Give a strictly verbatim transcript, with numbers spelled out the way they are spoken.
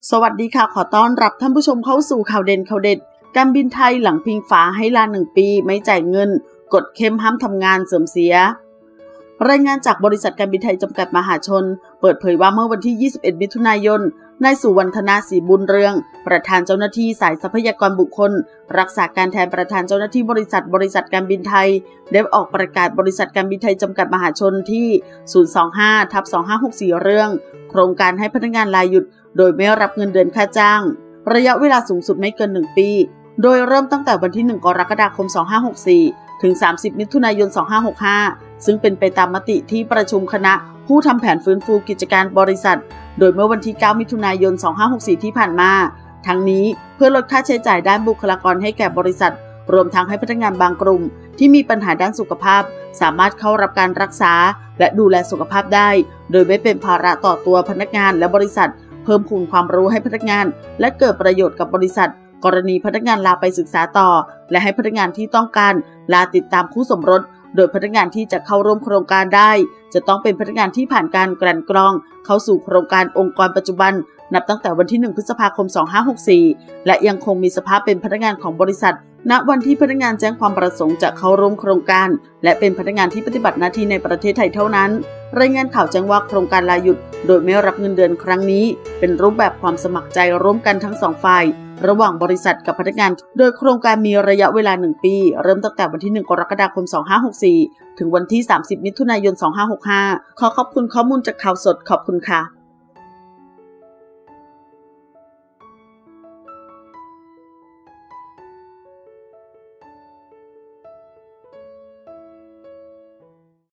สวัสดีค่ะขอต้อนรับท่านผู้ชมเข้าสู่ข่าวเด่นข่าวเด็ดการบินไทยหลังพิงฝาให้ลาหนึ่งปีไม่จ่ายเงินกฎเข้มห้ามทำงานเสื่อมเสียรายงานจากบริษัทการบินไทยจำกัดมหาชนเปิดเผยว่าเมื่อวันที่ยี่สิบเอ็ดมิถุนายนนายสุวรรณนาศรีบุญเรืองประธานเจ้าหน้าที่สายทรัพยากรบุคคลรักษาการแทนประธานเจ้าหน้าที่บริษัทบริษัทการบินไทยได้ออกประกาศบริษัทการบินไทยจำกัดมหาชนที่ ศูนย์ สอง ห้า ทับ สอง ห้า หก สี่ เรื่องโครงการให้พนักงานลาหยุดโดยไม่รับเงินเดือนค่าจ้างระยะเวลาสูงสุดไม่เกินหนึ่งปีโดยเริ่มตั้งแต่วันที่หนึ่งกรกฎาคมสองพันห้าร้อยหกสิบสี่ถึงสามสิบมิถุนายนสองพันห้าร้อยหกสิบห้าซึ่งเป็นไปตามมติที่ประชุมคณะผู้ทำแผนฟื้นฟูกิจการบริษัทโดยเมื่อวันที่เก้ามิถุนายนสองพันห้าร้อยหกสิบสี่ที่ผ่านมาทั้งนี้เพื่อลดค่าใช้จ่ายด้านบุคลากรให้แก่บริษัทรวมทั้งให้พนักงานบางกลุ่มที่มีปัญหาด้านสุขภาพสามารถเข้ารับการรักษาและดูแลสุขภาพได้โดยไม่เป็นภาระต่อตัวพนักงานและบริษัทเพิ่มพูนความรู้ให้พนักงานและเกิดประโยชน์กับบริษัทกรณีพนักงานลาไปศึกษาต่อและให้พนักงานที่ต้องการลาติดตามคู่สมรสโดยพนักงานที่จะเข้าร่วมโครงการได้จะต้องเป็นพนักงานที่ผ่านการกลั่นกรองเข้าสู่โครงการองค์กรปัจจุบันนับตั้งแต่วันที่หนึ่งพฤษภาคมสองพันห้าร้อยหกสิบสี่และยังคงมีสภาพเป็นพนักงานของบริษัทณวันที่พนักงานแจ้งความประสงค์จะเข้าร่วมโครงการและเป็นพนักงานที่ปฏิบัติหน้าที่ในประเทศไทยเท่านั้นรายงานข่าวแจ้งว่าโครงการลาหยุดโดยไม่รับเงินเดือนครั้งนี้เป็นรูปแบบความสมัครใจร่วมกันทั้งสองฝ่ายระหว่างบริษัทกับพนักงานโดยโครงการมีระยะเวลาหนึ่งปีเริ่มตั้งแต่วันที่หนึ่งกรกฎาคมสองพันห้าร้อยหกสิบสี่ถึงวันที่สามสิบมิถุนายนสองพันห้าร้อยหกสิบห้าขอขอบคุณข้อมูลจากข่าวสดขอบคุณค่ะ